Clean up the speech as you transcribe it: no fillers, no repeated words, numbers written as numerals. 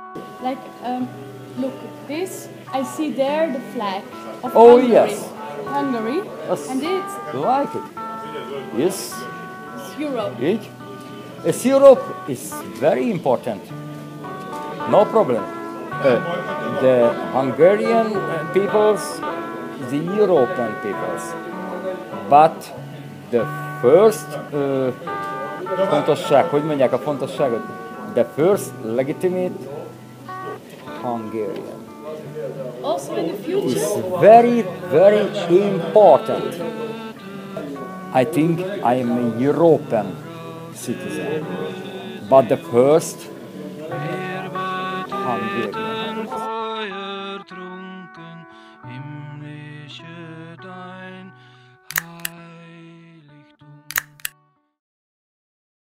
Like, look, this, I see there the flag of Oh, Hungary. yes. Hungary. Yes. And it's Like it. Yes. Europe. It. Yes, Europe is very important. No problem. The Hungarian peoples, the European peoples. But the first fontosság, hogy mondják a fontosságot? The first legitimate Hungarian. Also in the Is future, very, very important. I think I am a European citizen, but the first Hungarian.